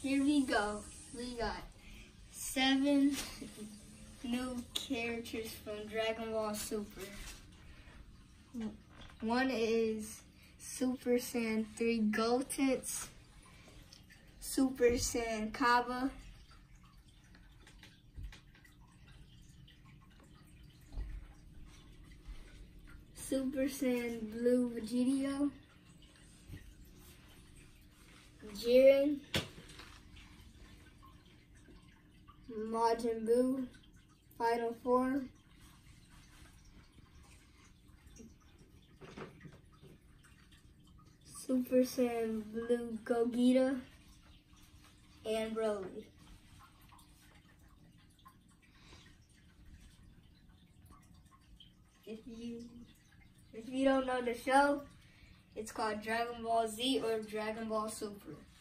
Here we go. We got 7 new characters from Dragon Ball Super. One is Super Saiyan 3 Gotenks, Super Saiyan Kaba, Super Saiyan Blue Vegito, Jiren, Majin Buu, Final Form, Super Saiyan Blue Gogeta, and Broly. If you don't know the show, it's called Dragon Ball Z or Dragon Ball Super.